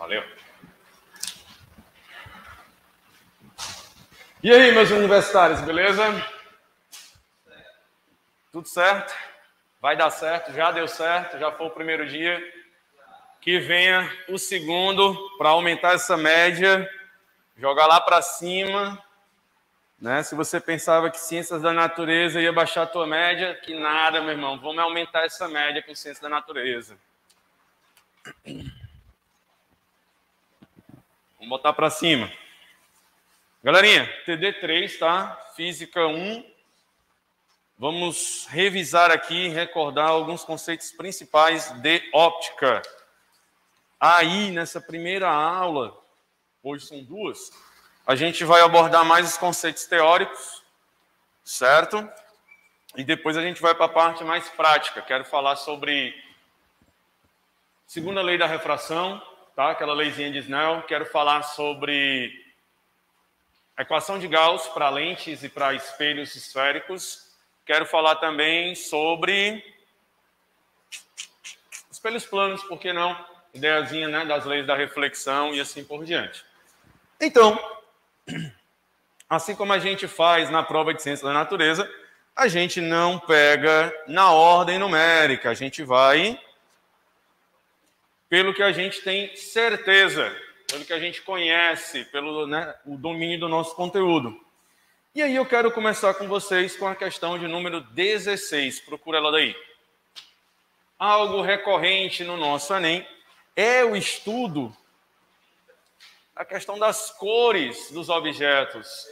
Valeu. E aí, meus universitários, beleza? Tudo certo? Vai dar certo, já deu certo, já foi o primeiro dia. Que venha o segundo para aumentar essa média, jogar lá para cima, né? Se você pensava que ciências da natureza ia baixar a tua média, que nada, meu irmão. Vamos aumentar essa média com ciências da natureza. Vamos botar para cima. Galerinha, TD3, tá? Física 1. Vamos revisar aqui, recordar alguns conceitos principais de óptica. Aí, nessa primeira aula, hoje são duas, a gente vai abordar mais os conceitos teóricos, certo? E depois a gente vai para a parte mais prática. Quero falar sobre segunda lei da refração, tá? Aquela leizinha de Snell. Quero falar sobre a equação de Gauss para lentes e para espelhos esféricos. Quero falar também sobre espelhos planos, por que não? Ideiazinha, né, das leis da reflexão e assim por diante. Então, assim como a gente faz na prova de ciência da natureza, a gente não pega na ordem numérica, a gente vai pelo que a gente tem certeza, pelo que a gente conhece, pelo, né, o domínio do nosso conteúdo. E aí eu quero começar com vocês com a questão de número 16. Procura ela daí. Algo recorrente no nosso Enem é o estudo da questão das cores dos objetos.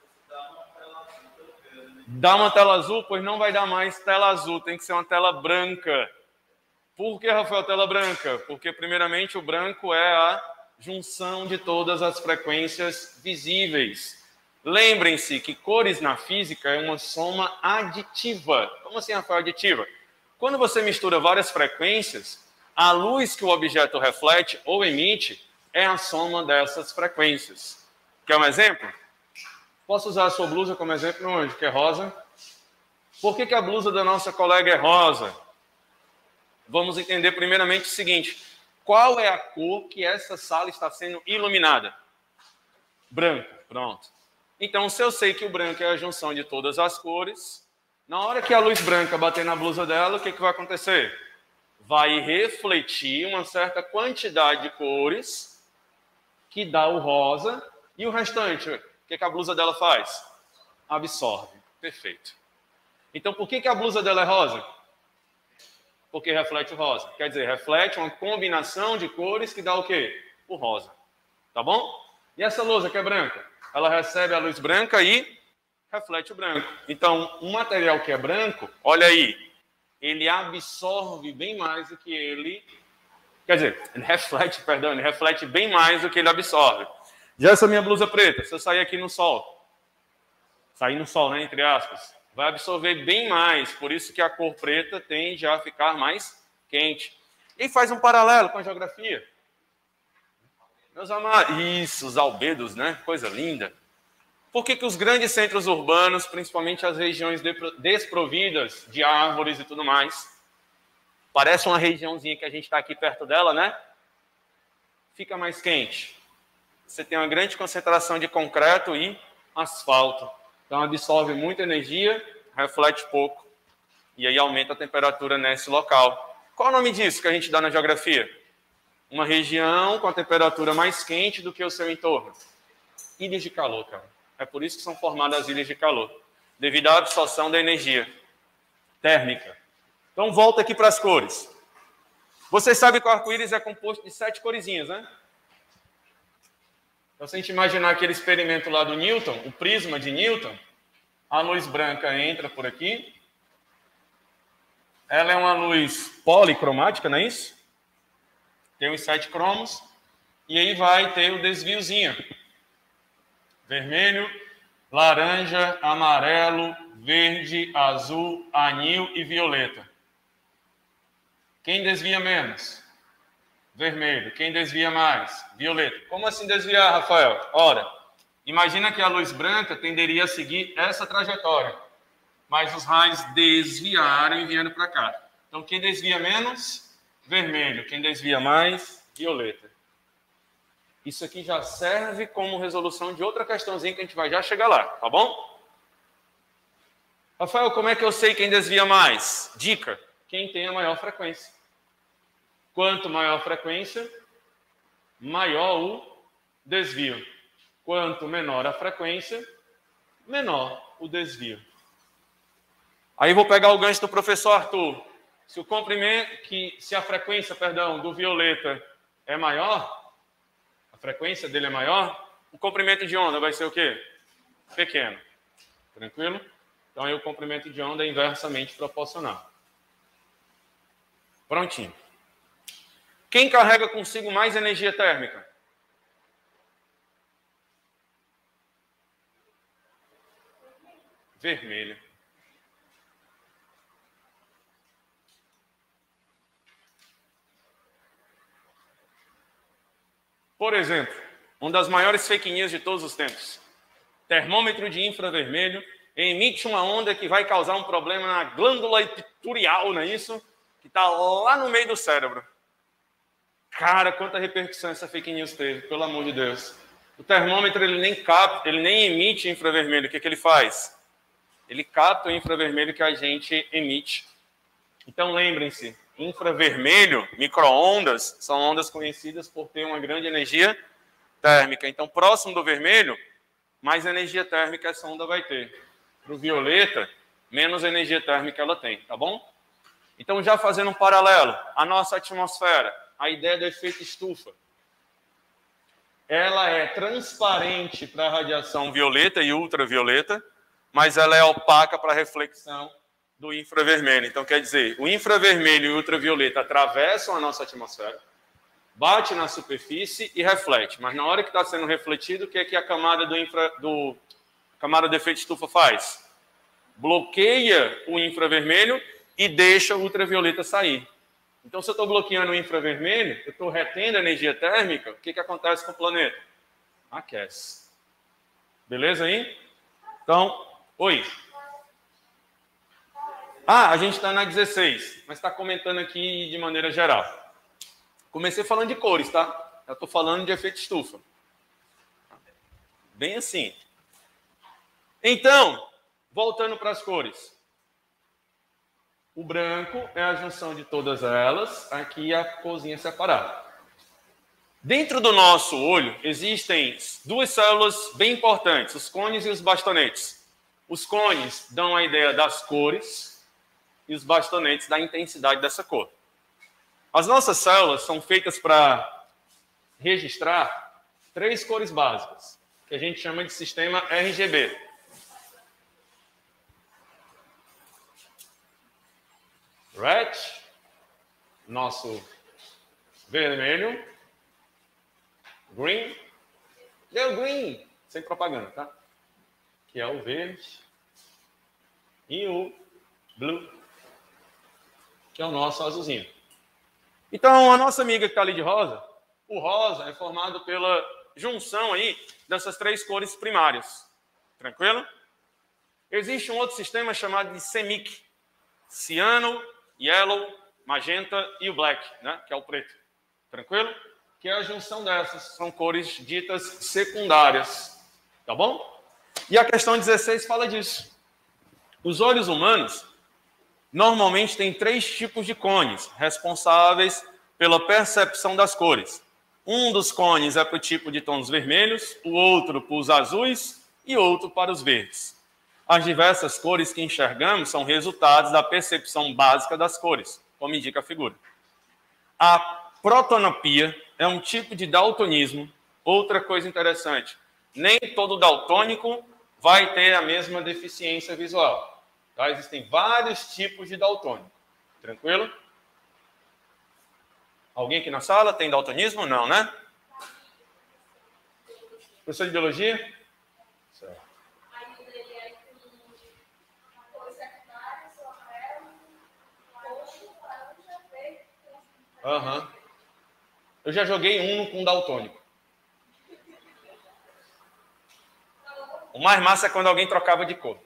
Dá uma tela azul? Pois não vai dar mais tela azul, tem que ser uma tela branca. Por que, Rafael, tela branca? Porque, primeiramente, o branco é a junção de todas as frequências visíveis. Lembrem-se que cores na física é uma soma aditiva. Como assim, Rafael, aditiva? Quando você mistura várias frequências, a luz que o objeto reflete ou emite é a soma dessas frequências. Quer um exemplo? Posso usar a sua blusa como exemplo hoje, que é rosa? Por que a blusa da nossa colega é rosa? Vamos entender primeiramente o seguinte. Qual é a cor que essa sala está sendo iluminada? Branco, pronto. Então, se eu sei que o branco é a junção de todas as cores, na hora que a luz branca bater na blusa dela, o que vai acontecer? Vai refletir uma certa quantidade de cores que dá o rosa e o restante, o que a blusa dela faz? Absorve. Perfeito. Então, por que a blusa dela é rosa? Porque reflete o rosa. Quer dizer, reflete uma combinação de cores que dá o quê? O rosa. Tá bom? E essa lousa que é branca? Ela recebe a luz branca e reflete o branco. Então, um material que é branco, olha aí, ele absorve bem mais do que ele... Quer dizer, ele reflete bem mais do que ele absorve. Já essa minha blusa preta, se eu sair aqui no sol, sair no sol, né, entre aspas, vai absorver bem mais, por isso que a cor preta tende a ficar mais quente. E faz um paralelo com a geografia. Meus amados, isso, os albedos, né? Coisa linda. Por que os grandes centros urbanos, principalmente as regiões desprovidas de árvores e tudo mais, parece uma regiãozinha que a gente está aqui perto dela, né? Fica mais quente. Você tem uma grande concentração de concreto e asfalto. Então absorve muita energia, reflete pouco. E aí aumenta a temperatura nesse local. Qual o nome disso que a gente dá na geografia? Uma região com a temperatura mais quente do que o seu entorno. Ilhas de calor, cara. É por isso que são formadas as ilhas de calor. Devido à absorção da energia térmica. Então volta aqui para as cores. Vocês sabem que o arco-íris é composto de 7 coresinhas, né? Então, se a gente imaginar aquele experimento lá do Newton, o prisma de Newton, a luz branca entra por aqui. Ela é uma luz policromática, não é isso? Tem os 7 cromos. E aí vai ter o desviozinho. Vermelho, laranja, amarelo, verde, azul, anil e violeta. Quem desvia menos? Vermelho. Quem desvia mais? Violeta. Como assim desviar, Rafael? Ora, imagina que a luz branca tenderia a seguir essa trajetória, mas os raios desviarem vindo para cá. Então, quem desvia menos? Vermelho. Quem desvia mais? Violeta. Isso aqui já serve como resolução de outra questãozinha que a gente vai já chegar lá, tá bom? Rafael, como é que eu sei quem desvia mais? Dica, quem tem a maior frequência. Quanto maior a frequência, maior o desvio. Quanto menor a frequência, menor o desvio. Aí vou pegar o gancho do professor Arthur. Se a frequência, do violeta é maior, a frequência dele é maior, o comprimento de onda vai ser o quê? Pequeno. Tranquilo? Então aí o comprimento de onda é inversamente proporcional. Prontinho. Quem carrega consigo mais energia térmica? Vermelho. Por exemplo, uma das maiores fake news de todos os tempos. Termômetro de infravermelho emite uma onda que vai causar um problema na glândula epiturial, não é isso? Que está lá no meio do cérebro. Cara, quanta repercussão essa fake news teve, pelo amor de Deus. O termômetro ele nem emite infravermelho. O que ele faz? Ele capta o infravermelho que a gente emite. Então lembrem-se, infravermelho, micro-ondas, são ondas conhecidas por ter uma grande energia térmica. Então, próximo do vermelho, mais energia térmica essa onda vai ter. Para o violeta, menos energia térmica ela tem, tá bom? Então, já fazendo um paralelo, a nossa atmosfera, a ideia do efeito estufa, ela é transparente para a radiação violeta e ultravioleta, mas ela é opaca para a reflexão do infravermelho. Então, quer dizer, o infravermelho e o ultravioleta atravessam a nossa atmosfera, bate na superfície e reflete. Mas na hora que está sendo refletido, o que é que a camada camada de efeito estufa faz? Bloqueia o infravermelho e deixa o ultravioleta sair. Então, se eu estou bloqueando o infravermelho, eu estou retendo a energia térmica, o que acontece com o planeta? Aquece. Beleza aí? Então, oi. A gente está na 16, mas está comentando aqui de maneira geral. Comecei falando de cores, tá? Eu estou falando de efeito estufa. Bem assim. Então, voltando para as cores. O branco é a junção de todas elas, aqui a corzinha separada. Dentro do nosso olho existem duas células bem importantes, os cones e os bastonetes. Os cones dão a ideia das cores e os bastonetes da intensidade dessa cor. As nossas células são feitas para registrar 3 cores básicas, que a gente chama de sistema RGB. Red, nosso vermelho. Green, deu green, sem propaganda, tá? Que é o verde. E o blue, que é o nosso azulzinho. Então, a nossa amiga que está ali de rosa, o rosa é formado pela junção aí dessas 3 cores primárias. Tranquilo? Existe um outro sistema chamado de CMYK. Ciano, yellow, magenta e o black, né? Que é o preto. Tranquilo? Que é a junção dessas. São cores ditas secundárias. Tá bom? E a questão 16 fala disso. Os olhos humanos normalmente têm 3 tipos de cones responsáveis pela percepção das cores. Um dos cones é para o tipo de tons vermelhos, o outro para os azuis e outro para os verdes. As diversas cores que enxergamos são resultados da percepção básica das cores, como indica a figura. A protonopia é um tipo de daltonismo. Outra coisa interessante, nem todo daltônico vai ter a mesma deficiência visual. Tá? Existem vários tipos de daltônico. Tranquilo? Alguém aqui na sala tem daltonismo? Não, né? Professor de biologia? Certo. Aham. Eu já joguei Uno com daltônico. O mais massa é quando alguém trocava de cor.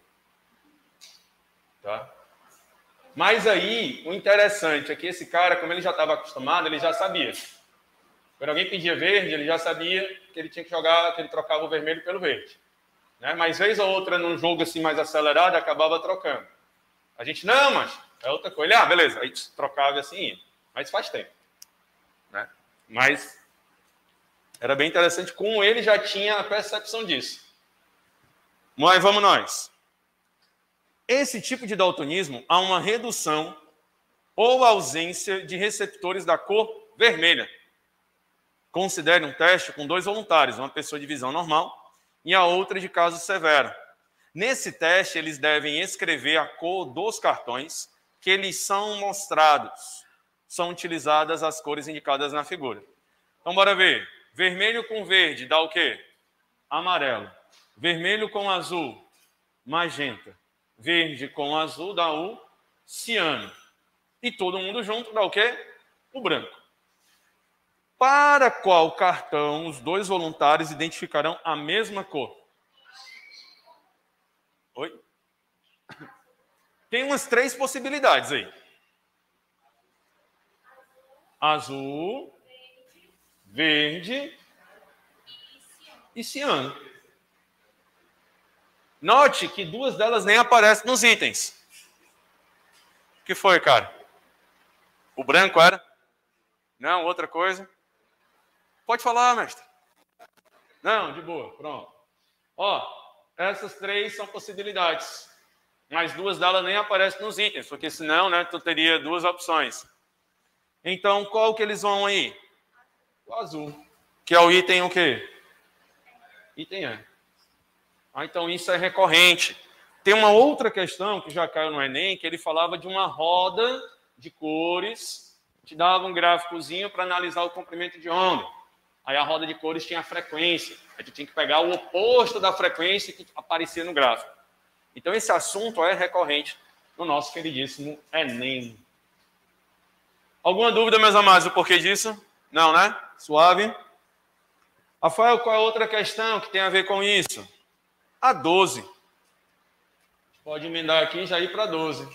Tá? Mas aí, o interessante é que esse cara, como ele já estava acostumado, ele já sabia. Quando alguém pedia verde, ele já sabia que ele tinha que jogar, que ele trocava o vermelho pelo verde. Né? Mas vez ou outra, num jogo assim mais acelerado, acabava trocando. A gente, não, mas é outra coisa. Ele, beleza. Aí trocava assim, mas faz tempo. Né? Mas era bem interessante como ele já tinha a percepção disso. Mas vamos nós. Esse tipo de daltonismo há uma redução ou ausência de receptores da cor vermelha. Considere um teste com 2 voluntários, uma pessoa de visão normal e a outra de caso severo. Nesse teste, eles devem escrever a cor dos cartões que eles são mostrados. São utilizadas as cores indicadas na figura. Então, bora ver. Vermelho com verde dá o quê? Amarelo. Vermelho com azul, magenta. Verde com azul dá o ciano. E todo mundo junto dá o quê? O branco. Para qual cartão os 2 voluntários identificarão a mesma cor? Oi? Tem umas 3 possibilidades aí. Azul, verde e ciano. Note que 2 delas nem aparecem nos itens. O que foi, cara? O branco era? Não, outra coisa? Pode falar, mestre. Não, de boa, pronto. Essas 3 são possibilidades. Mas 2 delas nem aparecem nos itens, porque senão, né, tu teria 2 opções. Então, qual que eles vão aí? O azul. Que é o item o quê? Item E. Então isso é recorrente. Tem uma outra questão que já caiu no Enem, que ele falava de uma roda de cores, te dava um gráficozinho para analisar o comprimento de onda. Aí a roda de cores tinha a frequência. A gente tinha que pegar o oposto da frequência que aparecia no gráfico. Então esse assunto é recorrente no nosso queridíssimo Enem. Alguma dúvida, meus amados, o porquê disso? Não, né? Suave. Rafael, qual é a outra questão que tem a ver com isso? A 12. Pode emendar aqui e já ir para a 12.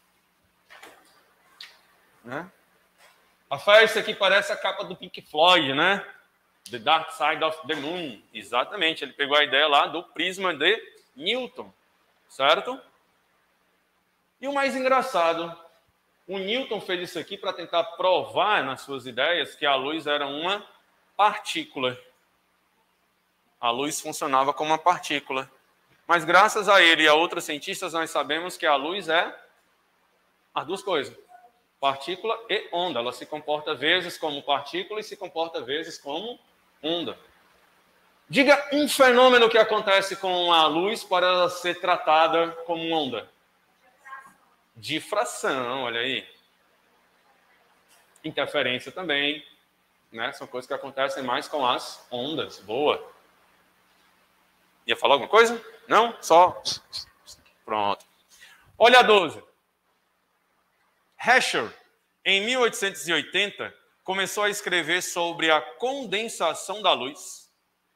Né? Rafael, isso aqui parece a capa do Pink Floyd, né? The Dark Side of the Moon. Exatamente, ele pegou a ideia lá do prisma de Newton, certo? E o mais engraçado, o Newton fez isso aqui para tentar provar nas suas ideias que a luz era uma partícula. A luz funcionava como uma partícula. Mas graças a ele e a outros cientistas, nós sabemos que a luz é as 2 coisas. Partícula e onda. Ela se comporta vezes como partícula e se comporta vezes como onda. Diga um fenômeno que acontece com a luz para ela ser tratada como onda. Difração, olha aí. Interferência também. Né? São coisas que acontecem mais com as ondas. Boa. Ia falar alguma coisa? Não? Só? Pronto. Olha a 12. Herschel, em 1880, começou a escrever sobre a condensação da luz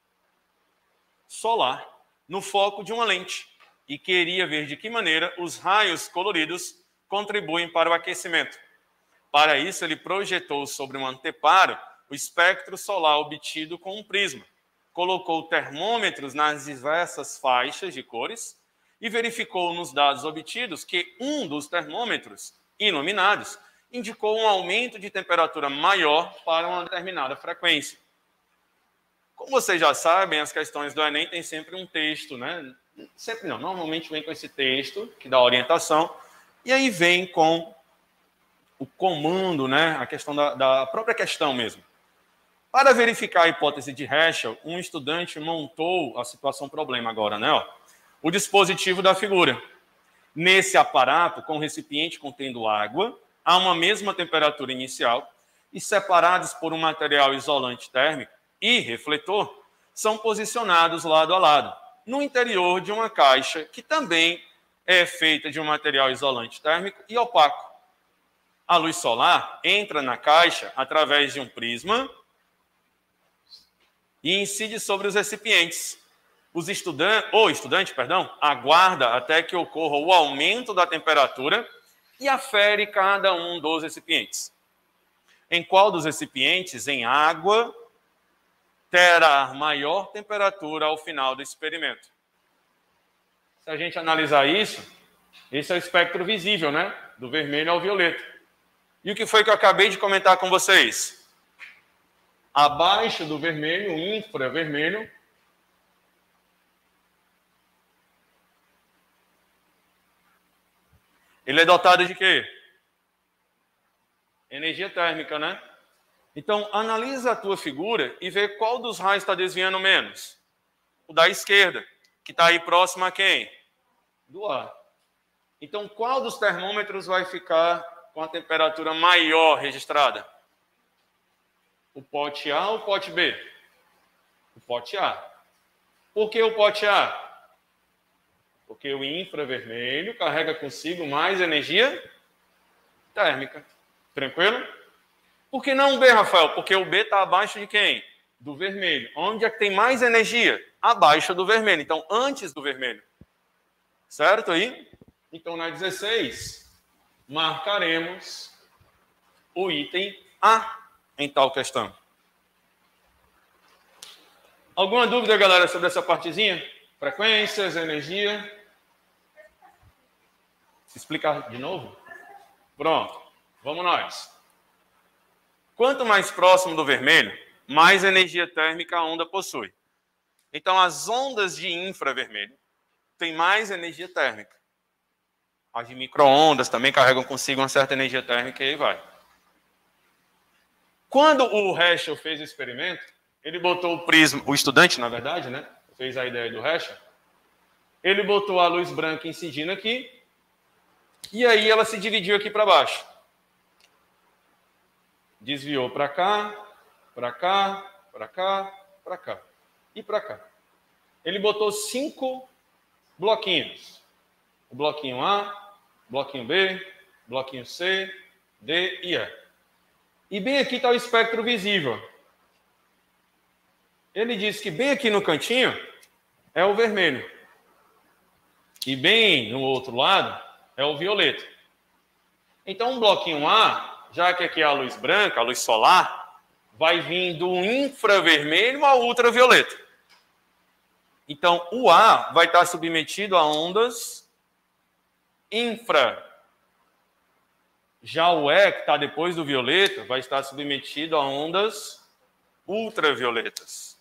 solar no foco de uma lente e queria ver de que maneira os raios coloridos contribuem para o aquecimento. Para isso, ele projetou sobre um anteparo o espectro solar obtido com um prisma. Colocou termômetros nas diversas faixas de cores e verificou nos dados obtidos que um dos termômetros iluminados indicou um aumento de temperatura maior para uma determinada frequência. Como vocês já sabem, as questões do Enem têm sempre um texto, né? Sempre não, normalmente vem com esse texto que dá orientação e aí vem com o comando, né? A questão da própria questão mesmo. Para verificar a hipótese de Herschel, um estudante montou a situação problema agora, né? O dispositivo da figura. Nesse aparato, com recipiente contendo água, a uma mesma temperatura inicial e separados por um material isolante térmico e refletor, são posicionados lado a lado, no interior de uma caixa que também é feita de um material isolante térmico e opaco. A luz solar entra na caixa através de um prisma e incide sobre os recipientes. O estudante, aguarda até que ocorra o aumento da temperatura e afere cada um dos recipientes. Em qual dos recipientes, em água terá maior temperatura ao final do experimento. Se a gente analisar isso, esse é o espectro visível, né? Do vermelho ao violeta. E o que foi que eu acabei de comentar com vocês? Abaixo do vermelho, o infravermelho, ele é dotado de quê? Energia térmica, né? Então, analisa a tua figura e vê qual dos raios está desviando menos. O da esquerda, que está aí próximo a quem? Do ar. Então, qual dos termômetros vai ficar com a temperatura maior registrada? O pote A ou o pote B? O pote A. Por que o pote A? Porque o infravermelho carrega consigo mais energia térmica. Tranquilo? Por que não o B, Rafael? Porque o B está abaixo de quem? Do vermelho. Onde é que tem mais energia? Abaixo do vermelho. Então, antes do vermelho. Certo aí? Então, na 16, marcaremos o item A em tal questão. Alguma dúvida, galera, sobre essa partezinha? Frequências, energia? Explicar de novo? Pronto. Vamos nós. Quanto mais próximo do vermelho, mais energia térmica a onda possui. Então, as ondas de infravermelho têm mais energia térmica. As de micro-ondas também carregam consigo uma certa energia térmica e aí vai. Quando o Herschel fez o experimento, ele botou o prisma, o estudante, na verdade, né? Fez a ideia do Herschel. Ele botou a luz branca incidindo aqui, e aí ela se dividiu aqui para baixo. Desviou para cá, para cá, para cá, para cá e para cá. Ele botou 5 bloquinhos. O bloquinho A, bloquinho B, bloquinho C, D e E. E bem aqui está o espectro visível. Ele diz que bem aqui no cantinho é o vermelho. E bem no outro lado é o violeta. Então, um bloquinho A, já que aqui é a luz branca, a luz solar, vai vir do infravermelho ao ultravioleta. Então, o A vai estar submetido a ondas infra. Já o E, que está depois do violeta, vai estar submetido a ondas ultravioletas.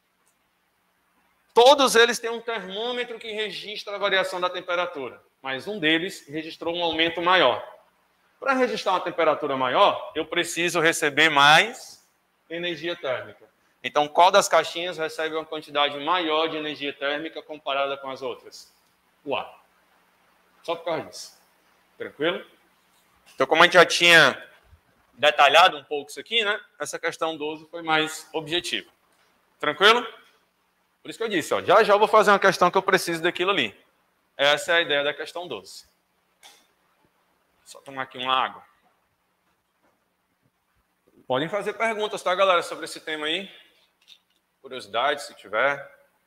Todos eles têm um termômetro que registra a variação da temperatura, mas um deles registrou um aumento maior. Para registrar uma temperatura maior, eu preciso receber mais energia térmica. Então, qual das caixinhas recebe uma quantidade maior de energia térmica comparada com as outras? O A. Só por causa disso. Tranquilo? Então, como a gente já tinha detalhado um pouco isso aqui, né? Essa questão 12 foi mais objetiva. Tranquilo? Por isso que eu disse, ó, já eu vou fazer uma questão que eu preciso daquilo ali. Essa é a ideia da questão 12. Só tomar aqui uma água. Podem fazer perguntas, tá, galera, sobre esse tema aí? Curiosidade, se tiver.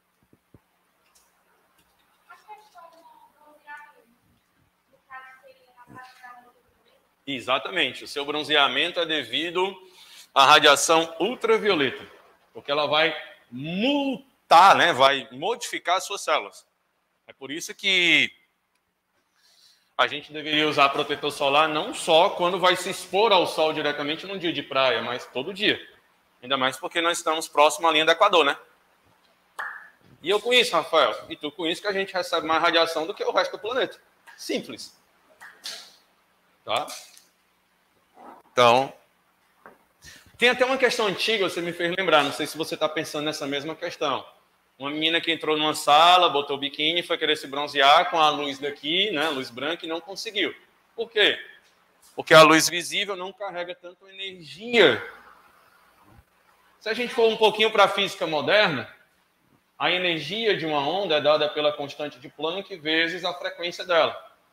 Exatamente. O seu bronzeamento é devido à radiação ultravioleta, porque ela vai mutar, né? Vai modificar as suas células. É por isso que a gente deveria usar protetor solar não só quando vai se expor ao sol diretamente num dia de praia, mas todo dia. Ainda mais porque nós estamos próximo à linha do Equador, né? E eu com isso, Rafael, e tu com isso, que a gente recebe mais radiação do que o resto do planeta. Simples. Tá? Então, tem até uma questão antiga, você me fez lembrar, não sei se você está pensando nessa mesma questão. Uma menina que entrou numa sala, botou o biquíni, foi querer se bronzear com a luz daqui, né, luz branca, e não conseguiu. Por quê? Porque a luz visível não carrega tanto energia. Se a gente for um pouquinho para a física moderna, a energia de uma onda é dada pela constante de Planck vezes a frequência dela.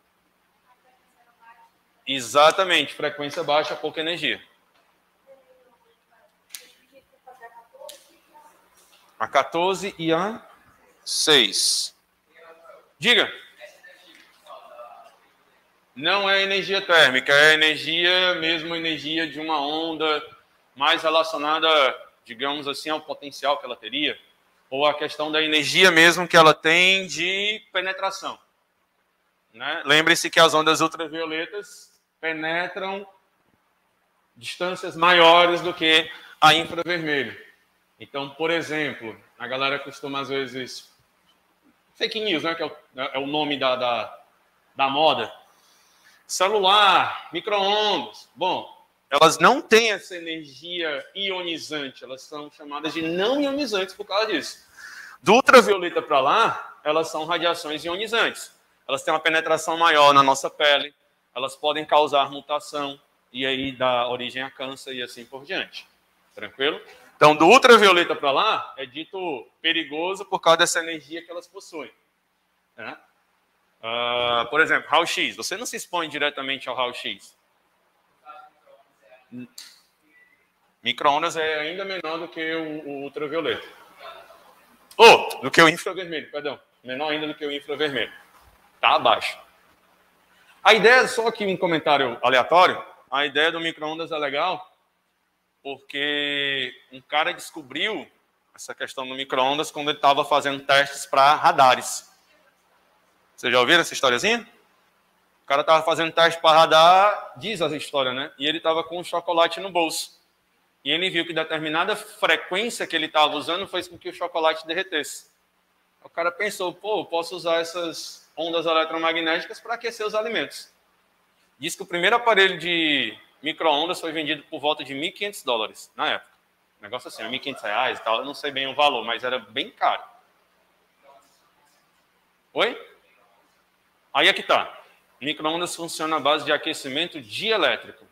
Exatamente, frequência baixa, pouca energia. A 14 e a 6. Diga. Não é energia térmica, é energia, mesmo energia de uma onda mais relacionada digamos assim, ao potencial que ela teria, ou a questão da energia mesmo que ela tem de penetração. Né? Lembre-se que as ondas ultravioletas penetram distâncias maiores do que a infravermelho. Então, por exemplo, a galera costuma às vezes... Fake news, né? Que é o nome da moda. Celular, micro-ondas. Bom, elas não têm essa energia ionizante. Elas são chamadas de não ionizantes por causa disso. Do ultravioleta para lá, elas são radiações ionizantes. Elas têm uma penetração maior na nossa pele, elas podem causar mutação e aí dar origem a câncer e assim por diante. Tranquilo? Então, do ultravioleta para lá, é dito perigoso por causa dessa energia que elas possuem. Né? Por exemplo, raio-x. Você não se expõe diretamente ao raio-x. Micro-ondas é ainda menor do que o ultravioleta. Do que o infravermelho, perdão. Menor ainda do que o infravermelho. Está abaixo. A ideia, só aqui um comentário aleatório, a ideia do micro-ondas é legal porque um cara descobriu essa questão do micro-ondas quando ele estava fazendo testes para radares. Vocês já ouviram essa historiazinha? O cara estava fazendo teste para radar, diz essa história, né? E ele estava com um chocolate no bolso. E ele viu que determinada frequência que ele estava usando fez com que o chocolate derretesse. O cara pensou, eu posso usar essas ondas eletromagnéticas para aquecer os alimentos. Diz que o primeiro aparelho de micro-ondas foi vendido por volta de $1.500 na época. Negócio assim, R$1.500 e tal, eu não sei bem o valor, mas era bem caro. Oi? Aí é que tá. Micro-ondas funciona à base de aquecimento dielétrico.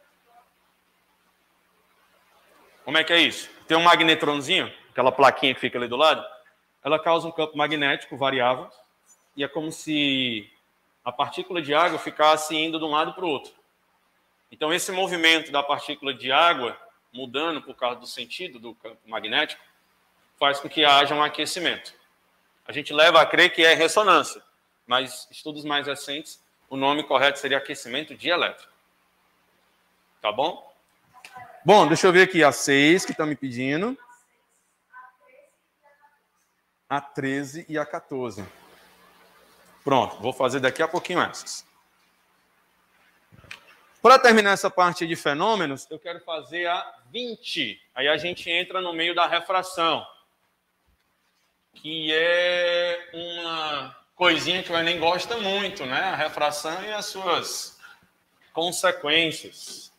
Como é que é isso? Tem um magnetronzinho, aquela plaquinha que fica ali do lado, ela causa um campo magnético variável e é como se a partícula de água ficasse indo de um lado para o outro. Então, esse movimento da partícula de água mudando por causa do sentido do campo magnético faz com que haja um aquecimento. A gente leva a crer que é ressonância, mas estudos mais recentes, o nome correto seria aquecimento dielétrico. Tá bom? Bom, deixa eu ver aqui a 6 que estão me pedindo. A 13 e a 14. Pronto, vou fazer daqui a pouquinho essas. Para terminar essa parte de fenômenos, eu quero fazer a 20. Aí a gente entra no meio da refração, que é uma coisinha que o Enem gosta muito, né? A refração e as suas consequências.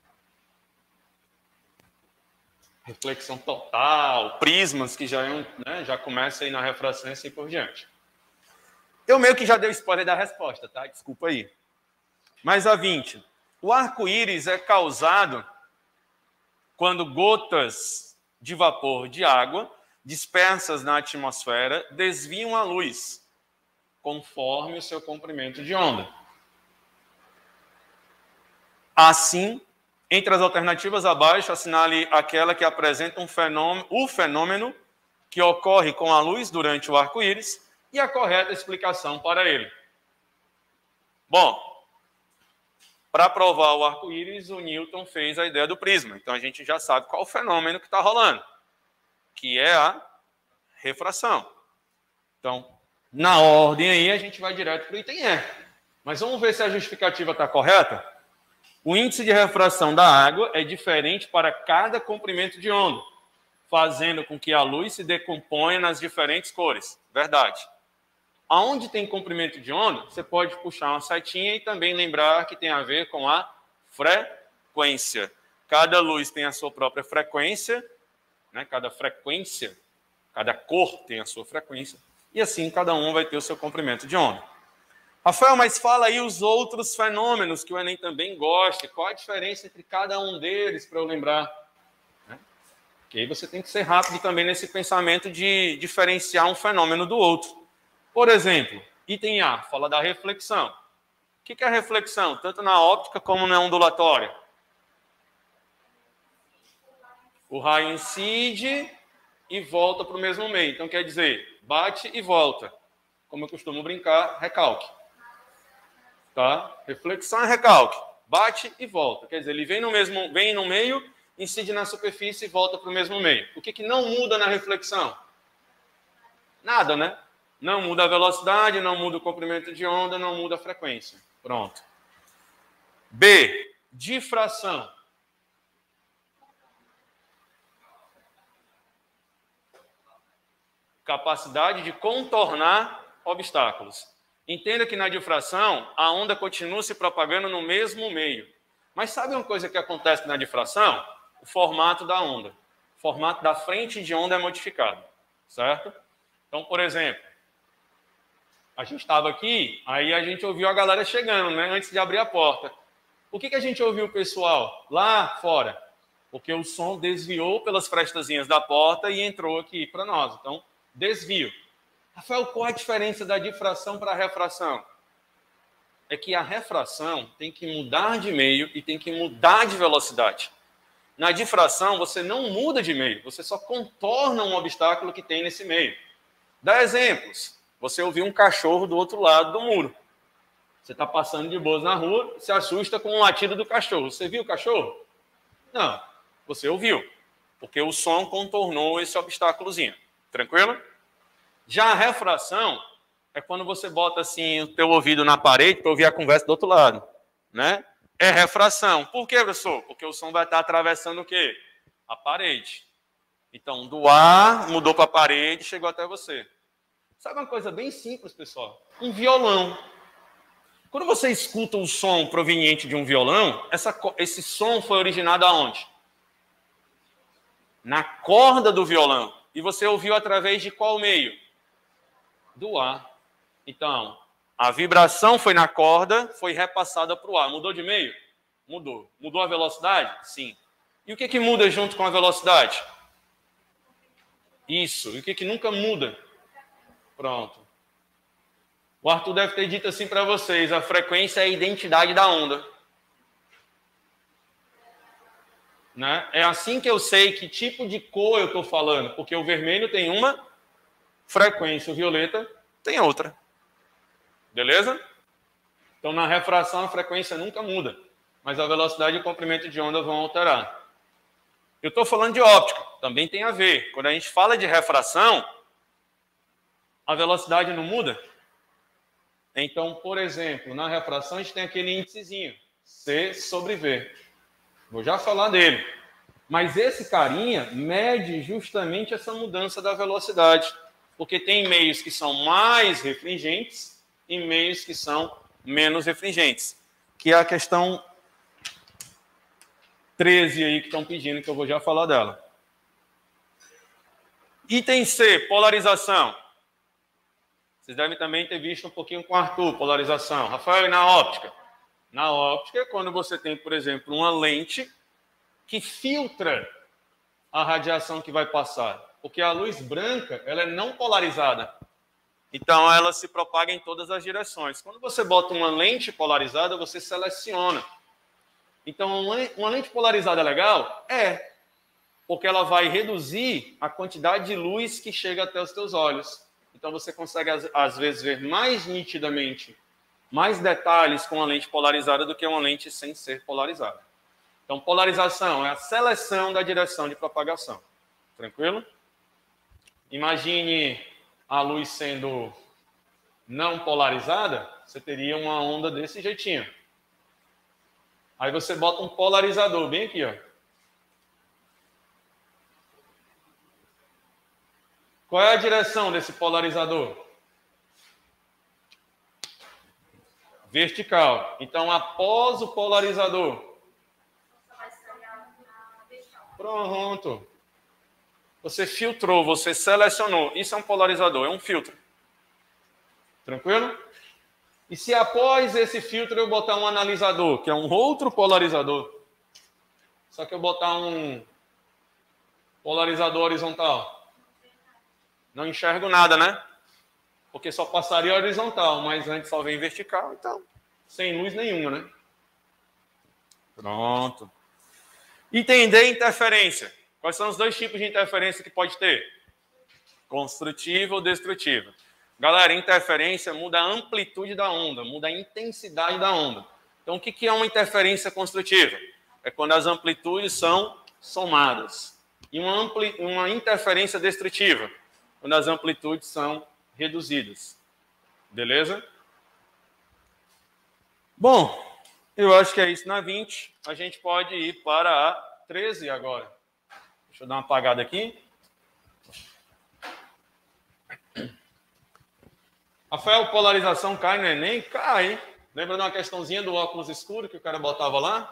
Reflexão total, prismas, que já, já começa aí na refração e assim por diante. Eu meio que já dei o spoiler da resposta, tá? Desculpa aí. Mas a 20. O arco-íris é causado quando gotas de vapor de água dispersas na atmosfera desviam a luz, conforme o seu comprimento de onda. Assim, entre as alternativas abaixo, assinale aquela que apresenta o fenômeno que ocorre com a luz durante o arco-íris e a correta explicação para ele. Bom, para provar o arco-íris, o Newton fez a ideia do prisma. Então, a gente já sabe qual o fenômeno que está rolando, que é a refração. Então, na ordem aí, a gente vai direto para o item E. Mas vamos ver se a justificativa está correta? O índice de refração da água é diferente para cada comprimento de onda, fazendo com que a luz se decomponha nas diferentes cores. Verdade. Aonde tem comprimento de onda, você pode puxar uma setinha e também lembrar que tem a ver com a frequência. Cada luz tem a sua própria frequência, né? Cada cor tem a sua frequência, e assim cada um vai ter o seu comprimento de onda. Rafael, mas fala aí os outros fenômenos que o Enem também gosta. Qual a diferença entre cada um deles para eu lembrar? Porque aí você tem que ser rápido também nesse pensamento de diferenciar um fenômeno do outro. Por exemplo, item A, fala da reflexão. O que é a reflexão? Tanto na óptica como na ondulatória. O raio incide e volta para o mesmo meio. Então, quer dizer, bate e volta. Como eu costumo brincar, recalque. Tá? Reflexão é recalque. Bate e volta. Quer dizer, ele vem no meio incide na superfície e volta para o mesmo meio. O que não muda na reflexão? Nada, né? Não muda a velocidade, não muda o comprimento de onda, não muda a frequência. Pronto. B, difração. Capacidade de contornar obstáculos. Entenda que na difração, a onda continua se propagando no mesmo meio. Mas sabe uma coisa que acontece na difração? O formato da onda. O formato da frente de onda é modificado, certo? Então, por exemplo, a gente estava aqui, aí a gente ouviu a galera chegando, né, antes de abrir a porta. Por que a gente ouviu o pessoal lá fora? Porque o som desviou pelas frestazinhas da porta e entrou aqui para nós. Então, desvio. Rafael, qual a diferença da difração para a refração? É que a refração tem que mudar de meio e tem que mudar de velocidade. Na difração, você não muda de meio, você só contorna um obstáculo que tem nesse meio. Dá exemplos. Você ouviu um cachorro do outro lado do muro. Você está passando de boas na rua, se assusta com o latido do cachorro. Você viu o cachorro? Não, você ouviu, porque o som contornou esse obstáculozinho. Tranquilo? Já a refração é quando você bota assim o teu ouvido na parede para ouvir a conversa do outro lado, né? É refração. Por quê, professor? Porque o som vai estar atravessando o quê? A parede. Então, do ar, mudou para a parede, chegou até você. Sabe uma coisa bem simples, pessoal? Um violão. Quando você escuta o som proveniente de um violão, esse som foi originado aonde? Na corda do violão. E você ouviu através de qual meio? Do ar. Então, a vibração foi na corda, foi repassada para o ar. Mudou de meio? Mudou. Mudou a velocidade? Sim. E o que muda junto com a velocidade? Isso. E o que nunca muda? Pronto. O Arthur deve ter dito assim para vocês, a frequência é a identidade da onda. Né? É assim que eu sei que tipo de cor eu estou falando, porque o vermelho tem uma frequência, o violeta tem outra. Beleza? Então, na refração, a frequência nunca muda, mas a velocidade e o comprimento de onda vão alterar. Eu estou falando de óptica, também tem a ver. Quando a gente fala de refração, a velocidade não muda? Então, por exemplo, na refração a gente tem aquele índicezinho, C sobre V. Vou já falar dele. Mas esse carinha mede justamente essa mudança da velocidade. Porque tem meios que são mais refringentes e meios que são menos refringentes. Que é a questão 13 aí que estão pedindo, que eu vou já falar dela. Item C, polarização. Vocês devem também ter visto um pouquinho com o Arthur, polarização. Rafael, e na óptica? Na óptica é quando você tem, por exemplo, uma lente que filtra a radiação que vai passar. Porque a luz branca, ela é não polarizada. Então, ela se propaga em todas as direções. Quando você bota uma lente polarizada, você seleciona. Então, uma lente polarizada é legal? É. Porque ela vai reduzir a quantidade de luz que chega até os teus olhos. Então, você consegue, às vezes, ver mais nitidamente, mais detalhes com a lente polarizada do que uma lente sem ser polarizada. Então, polarização é a seleção da direção de propagação. Tranquilo? Imagine a luz sendo não polarizada, você teria uma onda desse jeitinho. Aí você bota um polarizador bem aqui, ó. Qual é a direção desse polarizador? Vertical. Então, após o polarizador. Pronto. Você filtrou, você selecionou. Isso é um polarizador, é um filtro. Tranquilo? E se após esse filtro eu botar um analisador, que é um outro polarizador, só que eu botar um polarizador horizontal, não enxergo nada, né? Porque só passaria horizontal, mas antes só vem vertical, então sem luz nenhuma, né? Pronto. Entender interferência. Quais são os dois tipos de interferência que pode ter? Construtiva ou destrutiva. Galera, interferência muda a amplitude da onda, muda a intensidade da onda. Então, o que é uma interferência construtiva? É quando as amplitudes são somadas. E uma interferência destrutiva, quando as amplitudes são reduzidas. Beleza? Bom, eu acho que é isso na 20. A gente pode ir para a 13 agora. Deixa eu dar uma apagada aqui. Rafael, polarização cai no Enem? Cai. Lembra de uma questãozinha do óculos escuro que o cara botava lá?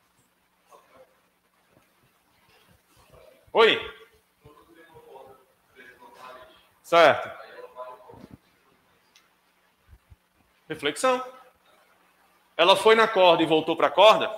Oi? Certo. Reflexão. Ela foi na corda e voltou para a corda?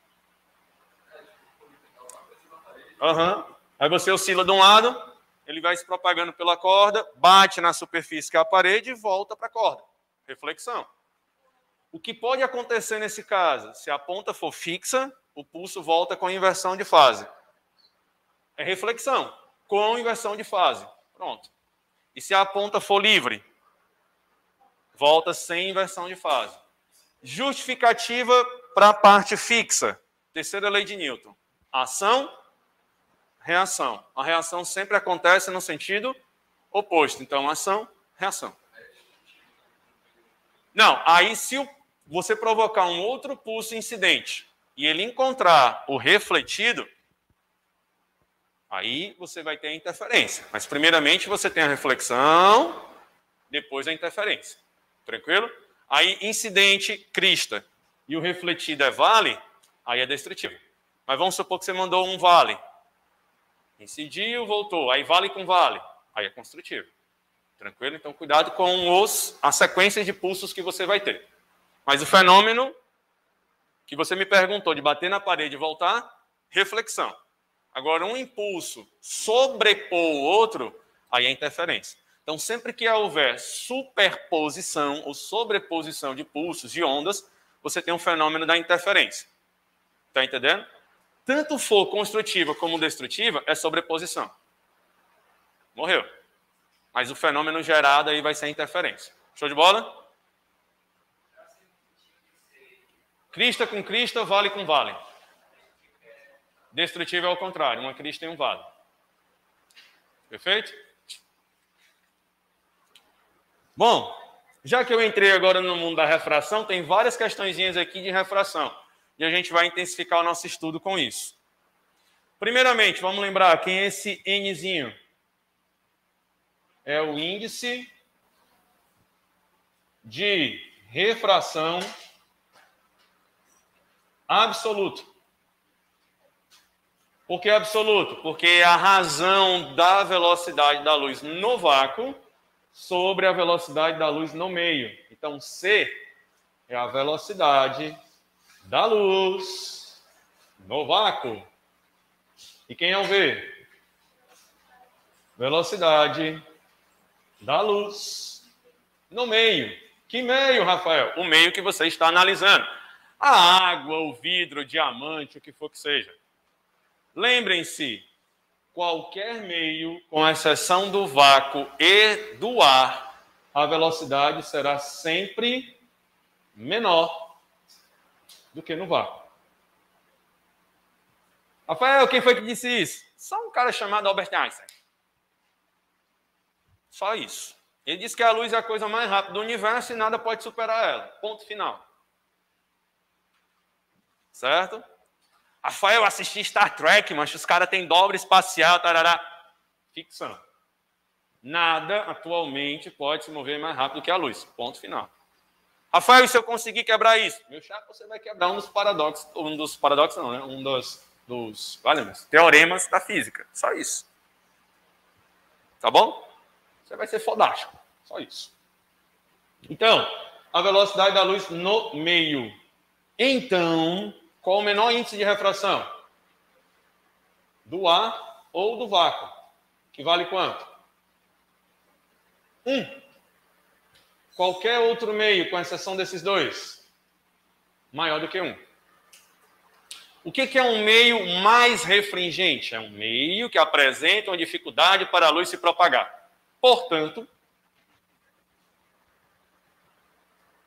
Aham. Aí você oscila de um lado, ele vai se propagando pela corda, bate na superfície que é a parede e volta para a corda. Reflexão. O que pode acontecer nesse caso? Se a ponta for fixa, o pulso volta com inversão de fase. É reflexão, com inversão de fase. Pronto. E se a ponta for livre? Volta sem inversão de fase. Justificativa para a parte fixa. Terceira lei de Newton. Ação, reação. A reação sempre acontece no sentido oposto. Então, ação, reação. Não, aí se você provocar um outro pulso incidente e ele encontrar o refletido, aí você vai ter a interferência. Mas, primeiramente, você tem a reflexão, depois a interferência. Tranquilo? Aí, incidente, crista, e o refletido é vale, aí é destrutivo. Mas vamos supor que você mandou um vale. Incidiu, voltou. Aí vale com vale. Aí é construtivo. Tranquilo? Então, cuidado com a sequência de pulsos que você vai ter. Mas o fenômeno que você me perguntou de bater na parede e voltar, reflexão. Agora, um impulso sobrepor o outro, aí é interferência. Então, sempre que houver superposição ou sobreposição de pulsos, de ondas, você tem um fenômeno da interferência. Está entendendo? Tanto for construtiva como destrutiva, é sobreposição. Morreu. Mas o fenômeno gerado aí vai ser a interferência. Show de bola? Crista com crista, vale com vale. Destrutivo é ao contrário, uma crista e um vale. Perfeito? Bom, já que eu entrei agora no mundo da refração, tem várias questõezinhas aqui de refração. E a gente vai intensificar o nosso estudo com isso. Primeiramente, vamos lembrar quem é esse Nzinho? É o índice de refração absoluto. Por que absoluto? Porque é a razão da velocidade da luz no vácuo sobre a velocidade da luz no meio. Então, C é a velocidade da luz no vácuo. E quem é o V? Velocidade da luz no meio. Que meio, Rafael? O meio que você está analisando. A água, o vidro, o diamante, o que for que seja. Lembrem-se, qualquer meio, com exceção do vácuo e do ar, a velocidade será sempre menor do que no vácuo. Rafael, quem foi que disse isso? Só um cara chamado Albert Einstein. Só isso. Ele disse que a luz é a coisa mais rápida do universo e nada pode superar ela. Ponto final. Certo? Rafael, eu assisti Star Trek, mas os caras têm dobra espacial, tarará. Ficção. Nada atualmente pode se mover mais rápido que a luz. Ponto final. Rafael, e se eu conseguir quebrar isso? Meu chapa, você vai quebrar um dos paradoxos não, né? Um dos teoremas da física. Só isso. Tá bom? Você vai ser fodástico. Só isso. Então, a velocidade da luz no meio. Então, qual o menor índice de refração? Do ar ou do vácuo? Que vale quanto? 1. Qualquer outro meio, com exceção desses dois, maior do que 1. O que é um meio mais refringente? É um meio que apresenta uma dificuldade para a luz se propagar. Portanto,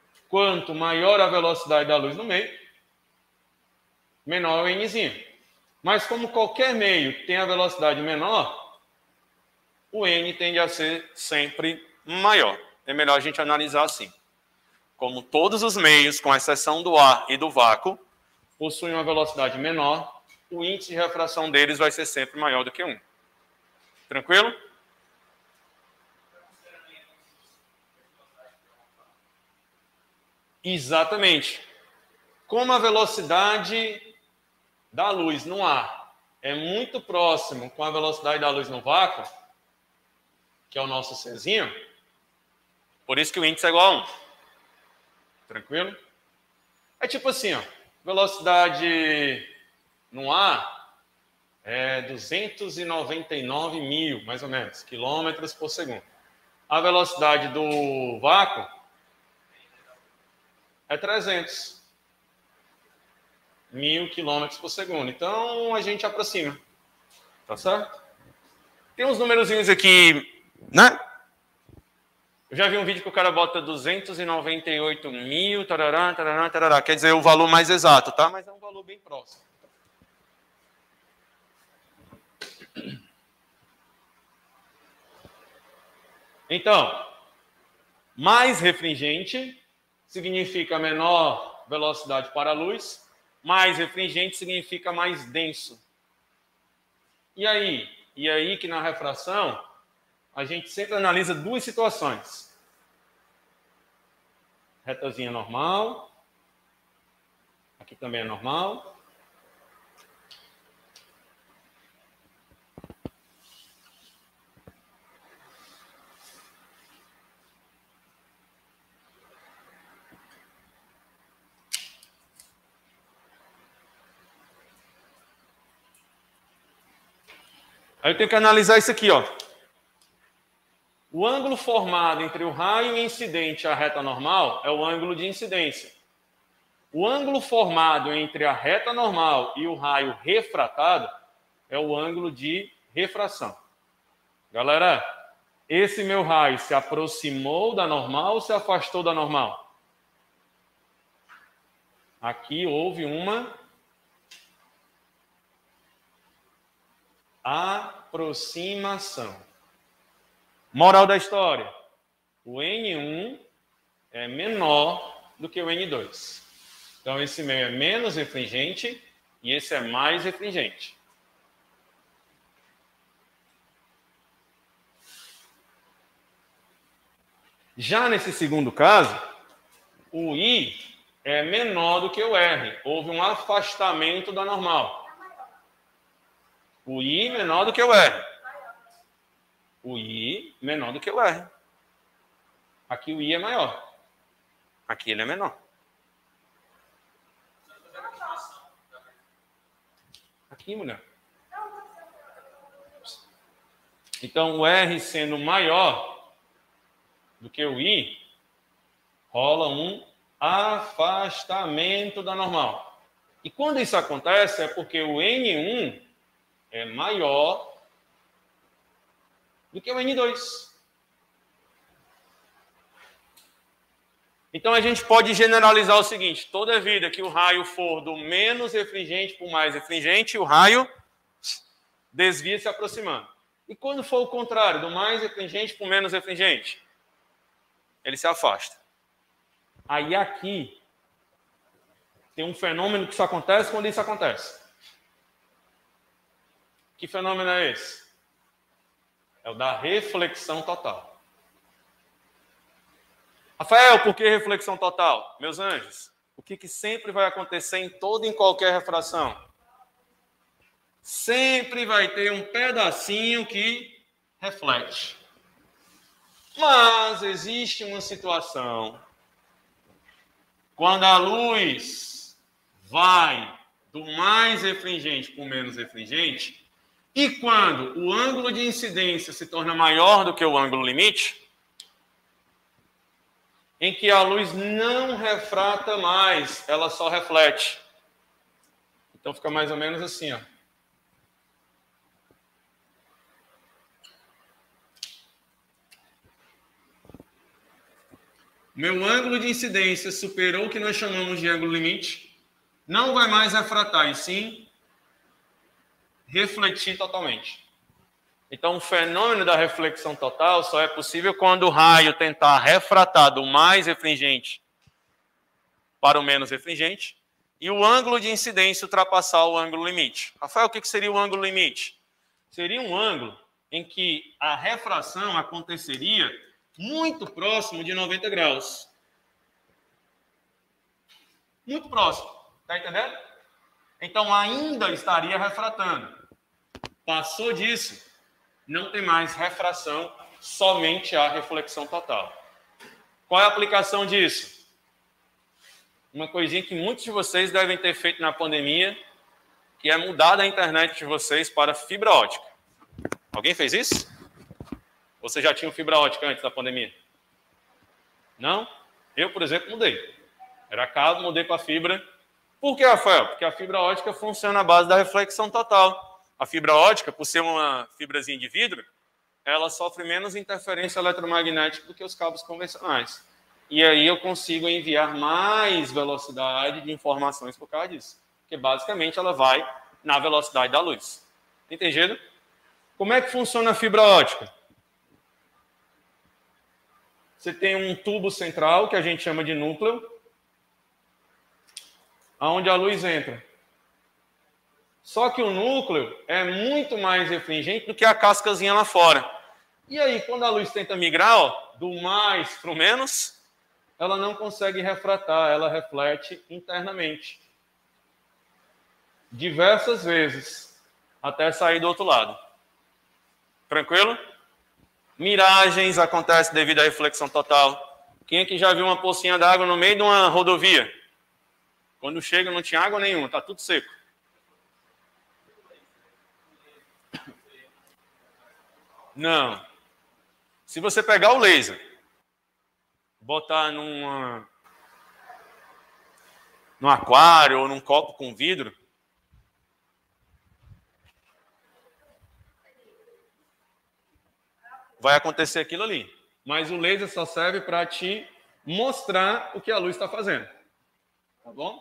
quanto maior a velocidade da luz no meio, menor é o Nzinho. Mas como qualquer meio tem a velocidade menor, o n tende a ser sempre maior. É melhor a gente analisar assim. Como todos os meios, com exceção do ar e do vácuo, possuem uma velocidade menor, o índice de refração deles vai ser sempre maior do que 1. Tranquilo? Exatamente. Como a velocidade da luz no ar é muito próximo com a velocidade da luz no vácuo, que é o nosso Czinho, por isso que o índice é igual a 1. Tranquilo? É tipo assim, ó, velocidade no ar é 299 mil, mais ou menos, quilômetros por segundo. A velocidade do vácuo é 300 mil quilômetros por segundo. Então, a gente aproxima. Tá certo? Tem uns numerozinhos aqui, né? Eu já vi um vídeo que o cara bota 298 mil, tarará, tarará, tarará. Quer dizer, o valor mais exato, tá? Mas é um valor bem próximo. Então, mais refringente significa menor velocidade para a luz, mais refringente significa mais denso. E aí que na refração a gente sempre analisa duas situações. Retazinha normal, aqui também é normal. Aí eu tenho que analisar isso aqui, ó. O ângulo formado entre o raio incidente e a reta normal é o ângulo de incidência. O ângulo formado entre a reta normal e o raio refratado é o ângulo de refração. Galera, esse meu raio se aproximou da normal ou se afastou da normal? Aqui houve uma aproximação. Moral da história: o N1 é menor do que o N2. Então, esse meio é menos refringente e esse é mais refringente. Já nesse segundo caso, o I é menor do que o R. Houve um afastamento da normal. O I menor do que o R. O I menor do que o R. Aqui o I é maior. Aqui ele é menor. Aqui, mulher. Então, o R sendo maior do que o I, rola um afastamento da normal. E quando isso acontece, é porque o N1 é maior do que o N2. Então, a gente pode generalizar o seguinte: toda vida que o raio for do menos refringente para o mais refringente, o raio desvia se aproximando. E quando for o contrário, do mais refringente para o menos refringente, ele se afasta. Aí aqui tem um fenômeno que só acontece quando isso acontece. Que fenômeno é esse? É o da reflexão total. Rafael, por que reflexão total? Meus anjos, o que sempre vai acontecer em toda e em qualquer refração? Sempre vai ter um pedacinho que reflete. Mas existe uma situação quando a luz vai do mais refringente para o menos refringente, e quando o ângulo de incidência se torna maior do que o ângulo limite, em que a luz não refrata mais, ela só reflete. Então fica mais ou menos assim, ó. Meu ângulo de incidência superou o que nós chamamos de ângulo limite, não vai mais refratar, e sim refletir totalmente. Então, o fenômeno da reflexão total só é possível quando o raio tentar refratar do mais refringente para o menos refringente e o ângulo de incidência ultrapassar o ângulo limite. Rafael, o que seria o ângulo limite? Seria um ângulo em que a refração aconteceria muito próximo de 90 graus. Muito próximo. Está entendendo? Então, ainda estaria refratando. Passou disso, não tem mais refração, somente a reflexão total. Qual é a aplicação disso? Uma coisinha que muitos de vocês devem ter feito na pandemia, que é mudar a internet de vocês para fibra ótica. Alguém fez isso? Ou você já tinha fibra ótica antes da pandemia? Não? Eu, por exemplo, mudei. Era cabo, mudei para fibra. Por que, Rafael? Porque a fibra ótica funciona à base da reflexão total. A fibra ótica, por ser uma fibrazinha de vidro, ela sofre menos interferência eletromagnética do que os cabos convencionais. E aí eu consigo enviar mais velocidade de informações por causa disso. Porque basicamente ela vai na velocidade da luz. Entendido? Como é que funciona a fibra ótica? Você tem um tubo central, que a gente chama de núcleo, onde a luz entra. Só que o núcleo é muito mais refringente do que a cascazinha lá fora. E aí, quando a luz tenta migrar, ó, do mais para o menos, ela não consegue refratar, ela reflete internamente. Diversas vezes, até sair do outro lado. Tranquilo? Miragens acontecem devido à reflexão total. Quem aqui já viu uma pocinha d'água no meio de uma rodovia? Quando chega não tinha água nenhuma, está tudo seco. Não. Se você pegar o laser, botar num aquário ou num copo com vidro, vai acontecer aquilo ali. Mas o laser só serve para te mostrar o que a luz está fazendo. Tá bom?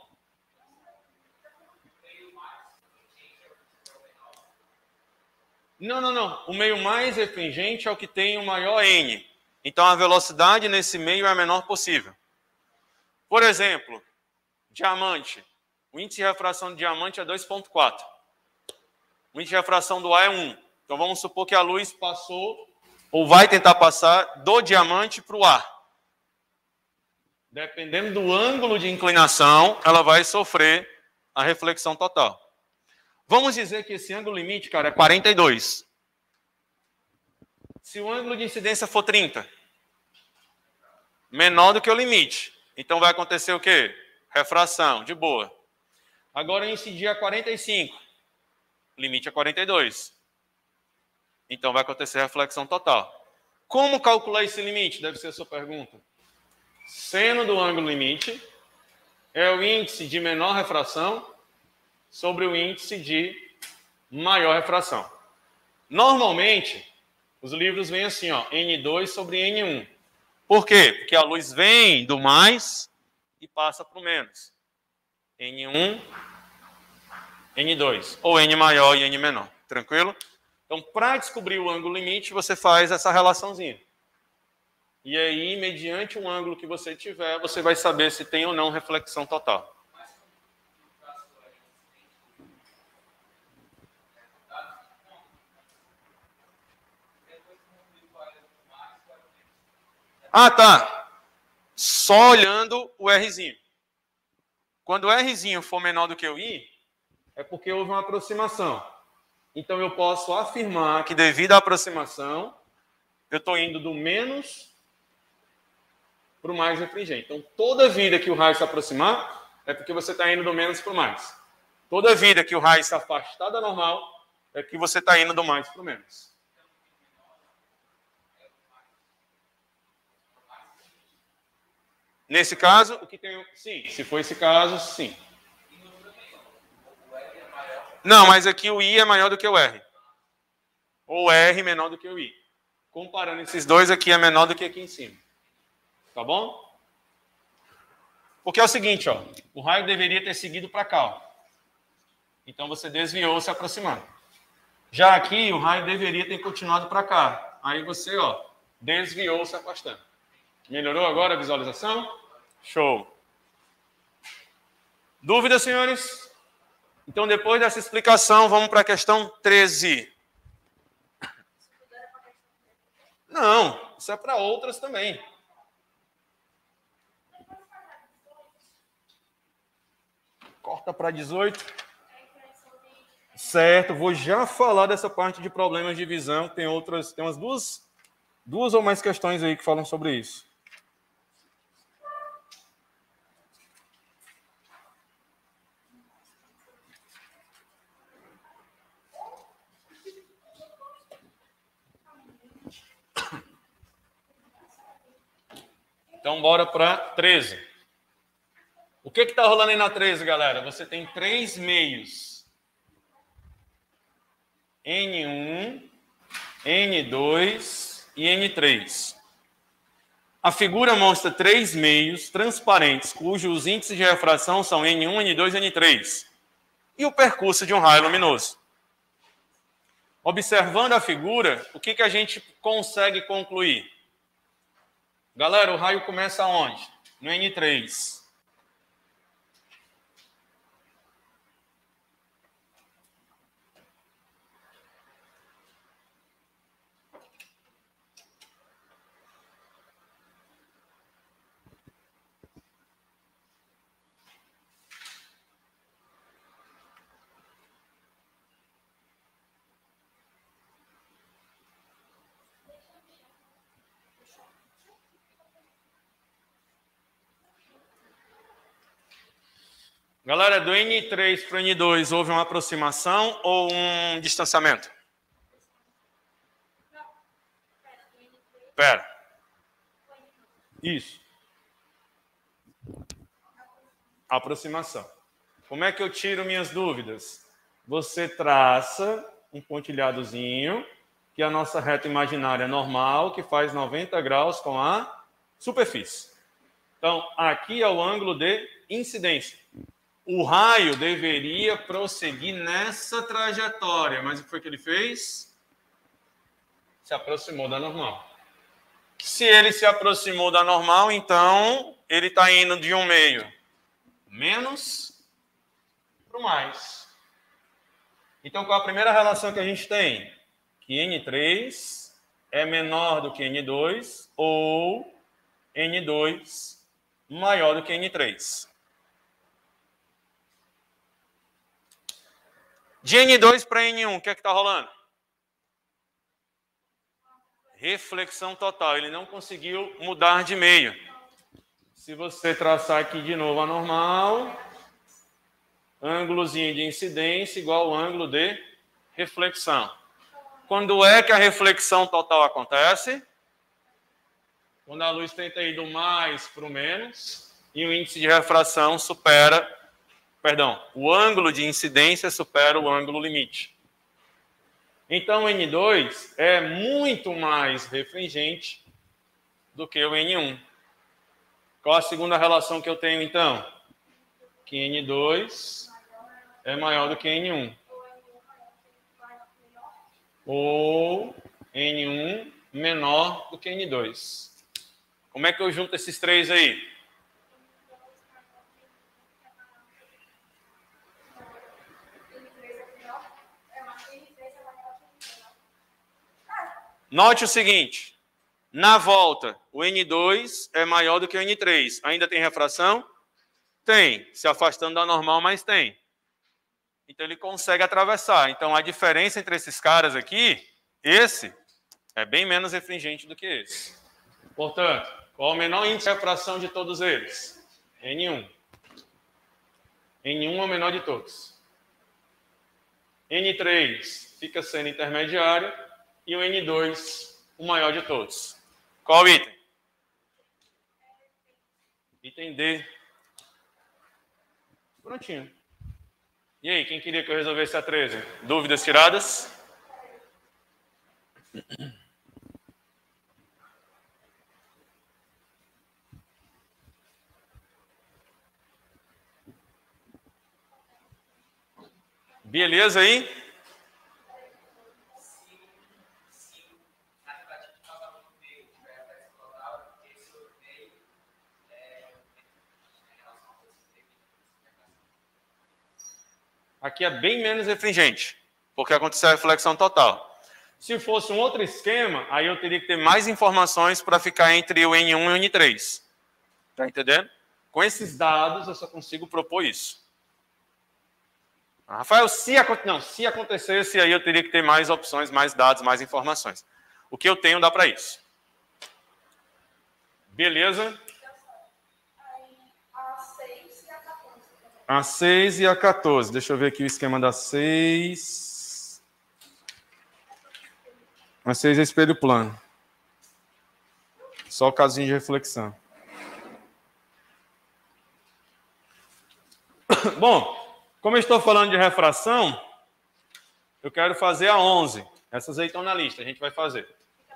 Não, não, não. O meio mais refringente é o que tem o maior N. Então, a velocidade nesse meio é a menor possível. Por exemplo, diamante. O índice de refração de diamante é 2,4. O índice de refração do ar é 1. Então, vamos supor que a luz passou, ou vai tentar passar, do diamante para o ar. Dependendo do ângulo de inclinação, ela vai sofrer a reflexão total. Vamos dizer que esse ângulo limite, cara, é 42. Se o ângulo de incidência for 30, menor do que o limite, então vai acontecer o quê? Refração, de boa. Agora incidir a 45, limite é 42. Então vai acontecer reflexão total. Como calcular esse limite? Deve ser a sua pergunta. Seno do ângulo limite é o índice de menor refração sobre o índice de maior refração. Normalmente, os livros vêm assim, ó, N2 sobre N1. Por quê? Porque a luz vem do mais e passa para o menos. N1, N2. Ou N maior e N menor. Tranquilo? Então, para descobrir o ângulo limite, você faz essa relaçãozinha. E aí, mediante o ângulo que você tiver, você vai saber se tem ou não reflexão total. Ah, tá. Só olhando o Rzinho. Quando o Rzinho for menor do que o I, é porque houve uma aproximação. Então, eu posso afirmar que, devido à aproximação, eu estou indo do menos para o mais refringente. Então, toda vida que o raio se aproximar, é porque você está indo do menos para o mais. Toda vida que o raio se afastar da normal, é que você está indo do mais para o menos. Nesse caso, o que tem... Sim, se for esse caso, sim. Não, mas aqui o I é maior do que o R. Ou o R menor do que o I. Comparando esses dois, aqui é menor do que aqui em cima. Tá bom? Porque é o seguinte, ó, o raio deveria ter seguido para cá. Ó. Então você desviou se aproximando. Já aqui, o raio deveria ter continuado para cá. Aí você, ó, desviou se afastando. Melhorou agora a visualização? Show. Dúvidas, senhores? Então, depois dessa explicação, vamos para a questão 13. Não, isso é para outras também. Corta para 18. Certo, vou já falar dessa parte de problemas de visão. Tem umas duas ou mais questões aí que falam sobre isso. Então, bora para 13. O que está rolando aí na 13, galera? Você tem 3 meios. N1, N2 e N3. A figura mostra 3 meios transparentes, cujos índices de refração são N1, N2 e N3. E o percurso de um raio luminoso. Observando a figura, o que a gente consegue concluir? Galera, o raio começa onde? No N3. Galera, do N3 para o N2 houve uma aproximação ou um distanciamento? Pera. Isso. Aproximação. Como é que eu tiro minhas dúvidas? Você traça um pontilhadozinho, que é a nossa reta imaginária normal, que faz 90 graus com a superfície. Então, aqui é o ângulo de incidência. O raio deveria prosseguir nessa trajetória, mas o que foi que ele fez? Se aproximou da normal. Se ele se aproximou da normal, então ele está indo de um meio menos para o mais. Então, qual a primeira relação que a gente tem? Que N3 é menor do que N2 ou N2 maior do que N3. De N2 para N1, o que é que está rolando? Reflexão total. Ele não conseguiu mudar de meio. Se você traçar aqui de novo a normal, ângulozinho de incidência igual ao ângulo de reflexão. Quando é que a reflexão total acontece? Quando a luz tenta ir do mais para o menos e o índice de refração supera, o ângulo de incidência supera o ângulo limite. Então, o N2 é muito mais refringente do que o N1. Qual a segunda relação que eu tenho, então? Que N2 é maior do que N1. Ou N1 menor do que N2. Como é que eu junto esses três aí? Note o seguinte, na volta, o N2 é maior do que o N3. Ainda tem refração? Tem, se afastando da normal, mas tem. Então, ele consegue atravessar. Então, a diferença entre esses caras aqui, esse, é bem menos refringente do que esse. Portanto, qual o menor índice de refração de todos eles? N1. N1 é o menor de todos. N3 fica sendo intermediário e o N2 o maior de todos. Qual o item? Item D. Prontinho. E aí, quem queria que eu resolvesse a 13? Dúvidas tiradas? Beleza aí? Aqui é bem menos refringente, porque aconteceu a reflexão total. Se fosse um outro esquema, aí eu teria que ter mais informações para ficar entre o N1 e o N3. Tá entendendo? Com esses dados, eu só consigo propor isso. Rafael, se acontecesse, aí eu teria que ter mais opções, mais dados, mais informações. O que eu tenho dá para isso. Beleza? A 6 e a 14. Deixa eu ver aqui o esquema da 6. A 6 é espelho plano. Só o casinho de reflexão. Bom, como eu estou falando de refração, eu quero fazer a 11. Essas aí estão na lista, a gente vai fazer.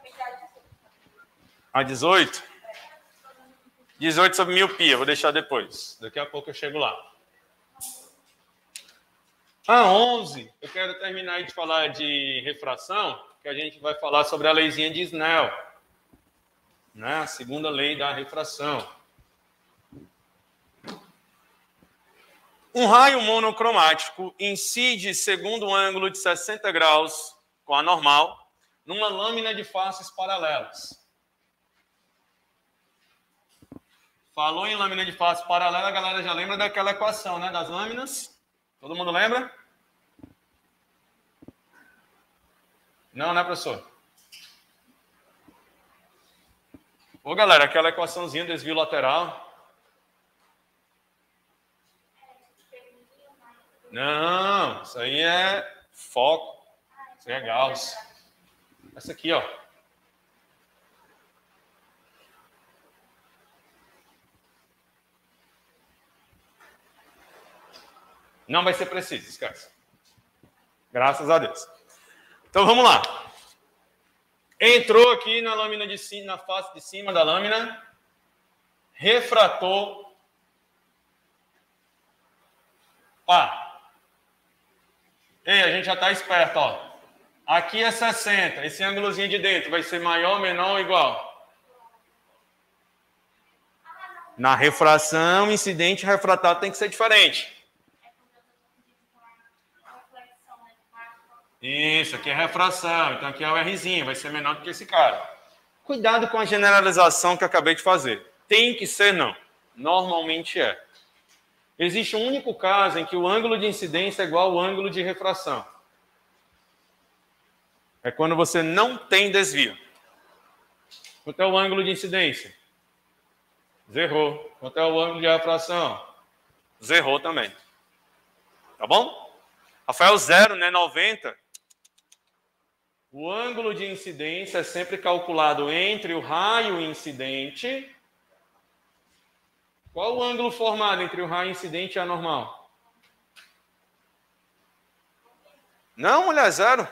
A 18? 18 sobre miopia, vou deixar depois. Daqui a pouco eu chego lá. A 11, eu quero terminar de falar de refração, que a gente vai falar sobre a leizinha de Snell, né? A segunda lei da refração. Um raio monocromático incide segundo um ângulo de 60 graus com a normal numa lâmina de faces paralelas. Falou em lâmina de face paralela, a galera já lembra daquela equação, né, das lâminas? Todo mundo lembra? Não, né, professor? Ô, galera, aquela equaçãozinha, desvio lateral. Não, isso aí é foco. Isso aí é Gauss. Essa aqui, ó. Não vai ser preciso, esquece. Graças a Deus. Então, vamos lá. Entrou aqui na lâmina de cima, na face de cima da lâmina, refratou. Pá. Ei, a gente já está esperto, ó. Aqui é 60. Esse ângulozinho de dentro vai ser maior, menor ou igual? Na refração, incidente refratado tem que ser diferente. Isso, aqui é refração, então aqui é o Rzinho, vai ser menor do que esse cara. Cuidado com a generalização que eu acabei de fazer. Tem que ser não. Normalmente é. Existe um único caso em que o ângulo de incidência é igual ao ângulo de refração. É quando você não tem desvio. Quanto é o ângulo de incidência? Zerou. Quanto é o ângulo de refração? Zerou também. Tá bom? Rafael, 0, né? 90. O ângulo de incidência é sempre calculado entre o raio incidente. Qual o ângulo formado entre o raio incidente e a normal? Não, mulher, 0.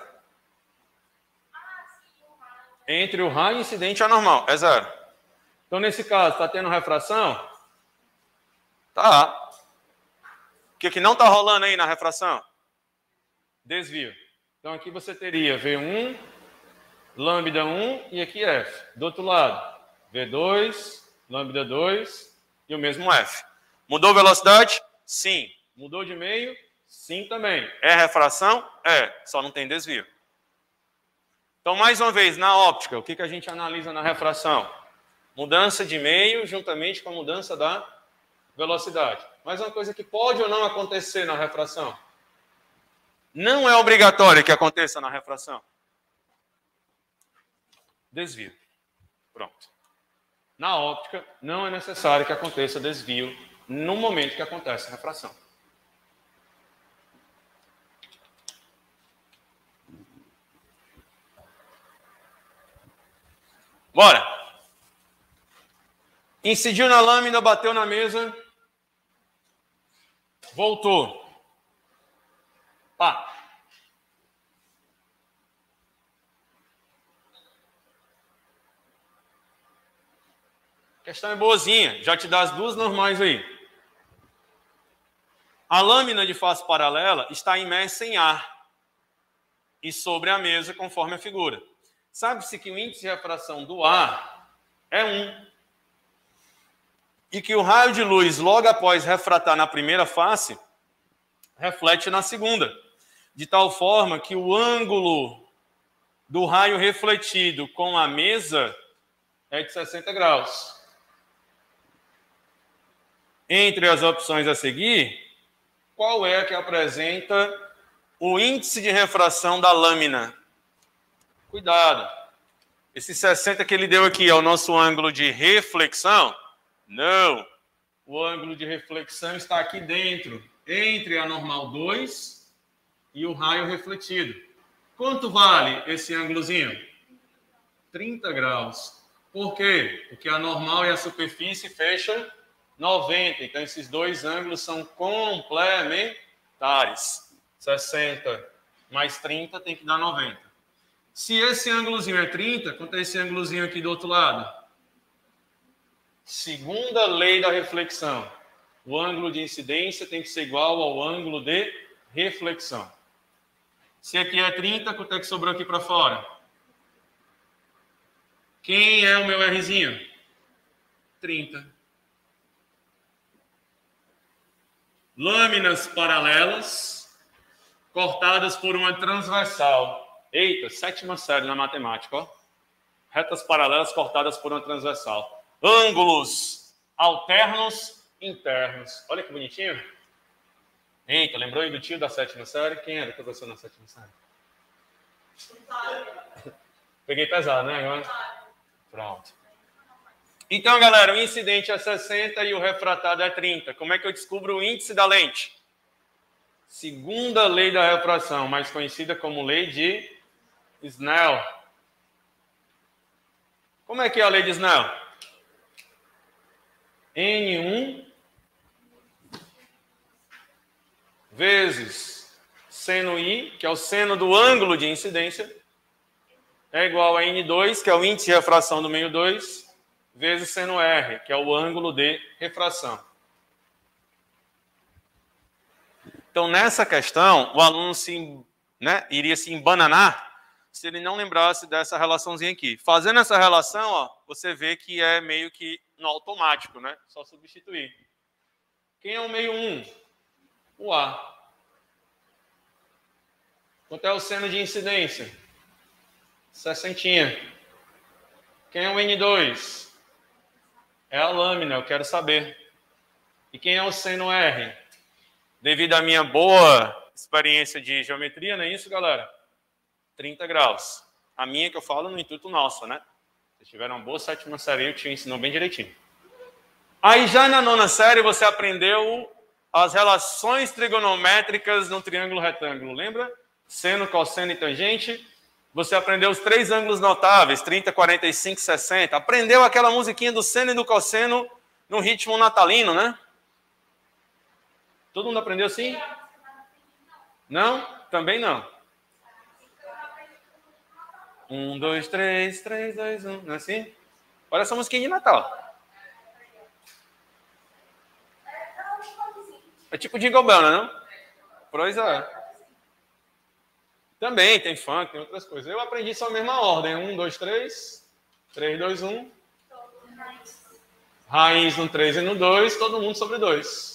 Entre o raio incidente e a normal, é 0. Então, nesse caso, está tendo refração? Tá. O que não está rolando aí na refração? Desvio. Então, aqui você teria V1, lambda 1 e aqui F. Do outro lado, V2, lambda 2 e o mesmo F. Mudou velocidade? Sim. Mudou de meio? Sim também. É refração? É. Só não tem desvio. Então, mais uma vez, na óptica, o que a gente analisa na refração? Mudança de meio juntamente com a mudança da velocidade. Mas uma coisa que pode ou não acontecer na refração? Não é obrigatório que aconteça na refração. Desvio. Pronto. Na óptica, não é necessário que aconteça desvio no momento que acontece a refração. Bora. Incidiu na lâmina, bateu na mesa, voltou. Pá. A questão é boazinha, já te dá as duas normais aí. A lâmina de face paralela está imersa em ar e sobre a mesa, conforme a figura. Sabe-se que o índice de refração do ar é 1. E que o raio de luz, logo após refratar na primeira face, reflete na segunda, de tal forma que o ângulo do raio refletido com a mesa é de 60 graus. Entre as opções a seguir, qual é a que apresenta o índice de refração da lâmina? Cuidado. Esse 60 que ele deu aqui é o nosso ângulo de reflexão? Não. O ângulo de reflexão está aqui dentro, entre a normal 2 e o raio refletido. Quanto vale esse ângulozinho? 30 graus. Por quê? Porque a normal e a superfície fecham 90. Então, esses dois ângulos são complementares. 60 mais 30 tem que dar 90. Se esse ângulozinho é 30, quanto é esse ângulozinho aqui do outro lado? Segunda lei da reflexão. O ângulo de incidência tem que ser igual ao ângulo de reflexão. Se aqui é 30, quanto é que sobrou aqui para fora? Quem é o meu Rzinho? 30. Lâminas paralelas cortadas por uma transversal. Eita, sétima série na matemática, ó. Retas paralelas cortadas por uma transversal. Ângulos alternos internos. Olha que bonitinho. Eita, lembrou aí do tio da sétima série? Quem era o professor na sétima série? Peguei pesado, né? Agora? Pronto. Então, galera, o incidente é 60 e o refratado é 30. Como é que eu descubro o índice da lente? Segunda lei da refração, mais conhecida como lei de Snell. Como é que é a lei de Snell? N1 vezes seno I, que é o seno do ângulo de incidência, é igual a N2, que é o índice de refração do meio 2, vezes seno R, que é o ângulo de refração. Então, nessa questão, o aluno iria se embananar se ele não lembrasse dessa relaçãozinha aqui. Fazendo essa relação, ó, você vê que é meio que no automático, né? Só substituir. Quem é o meio 1? O A. Quanto é o seno de incidência? 60. Quem é o N2? É a lâmina, eu quero saber. E quem é o seno R? Devido à minha boa experiência de geometria, não é isso, galera? 30 graus. A minha que eu falo no intuito nosso, né? Se tiver uma boa sétima série, eu te ensino bem direitinho. Aí já na nona série você aprendeu as relações trigonométricas no triângulo retângulo, lembra? Seno, cosseno e tangente. Você aprendeu os três ângulos notáveis, 30, 45, 60. Aprendeu aquela musiquinha do seno e do cosseno no ritmo natalino, né? Todo mundo aprendeu assim? Não? Também não. 1, 2, 3, 3, 2, 1. Não é assim? Olha essa musiquinha de Natal. É tipo Jingle Bell, não? Pois é. Também tem funk, tem outras coisas. Eu aprendi só a mesma ordem. 1, 2, 3. 3, 2, 1. Raiz no 3 e no 2. Todo mundo sobre 2.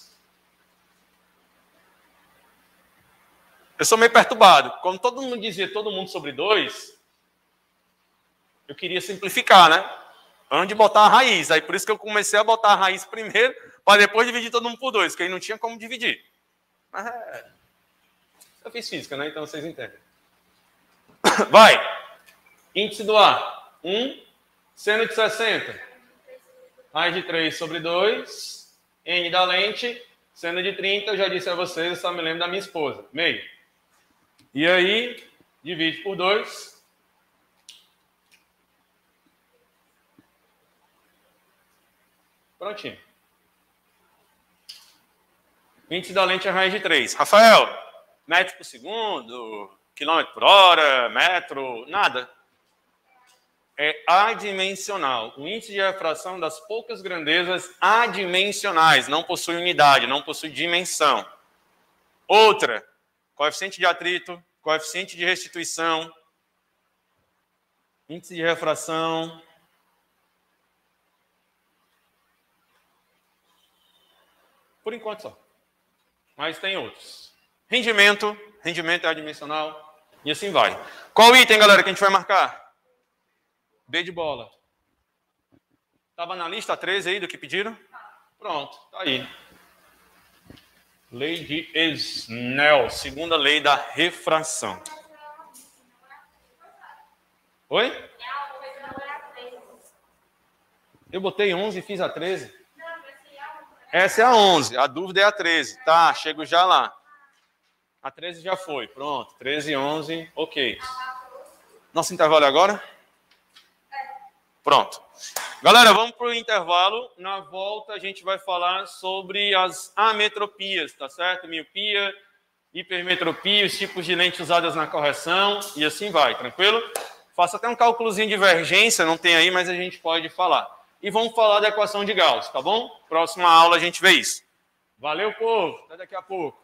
Eu sou meio perturbado. Como todo mundo dizia todo mundo sobre 2, eu queria simplificar, né? Onde botar a raiz. Aí por isso que eu comecei a botar a raiz primeiro, para depois dividir todo mundo por 2, porque aí não tinha como dividir. Mas eu fiz física, né? Então vocês entendem. Vai. Índice do A. 1. Seno de 60. Raiz de 3 sobre 2. N da lente. Seno de 30. Eu já disse a vocês, eu só me lembro da minha esposa. Meio. E aí, divide por 2. Prontinho. Índice da lente é raiz de 3. Rafael, metro por segundo, quilômetro por hora, metro, nada. É adimensional. O índice de refração das poucas grandezas adimensionais. Não possui unidade, não possui dimensão. Outra, coeficiente de atrito, coeficiente de restituição, índice de refração. Por enquanto só. Mas tem outros. Rendimento é adimensional, e assim vai. Qual item, galera, que a gente vai marcar? B de bola. Estava na lista 13 aí do que pediram? Pronto, tá aí. Lei de Snell, segunda lei da refração. Oi? Eu botei 11 e fiz a 13. Essa é a 11, a dúvida é a 13. Tá, chego já lá. A 13 já foi, pronto. 13 e 11, ok. Nosso intervalo é agora? Pronto. Galera, vamos para o intervalo. Na volta a gente vai falar sobre as ametropias, tá certo? Miopia, hipermetropia, os tipos de lentes usadas na correção e assim vai, tranquilo? Faço até um cálculozinho de divergência, não tem aí, mas a gente pode falar. E vamos falar da equação de Gauss, tá bom? Próxima aula a gente vê isso. Valeu, povo. Até daqui a pouco.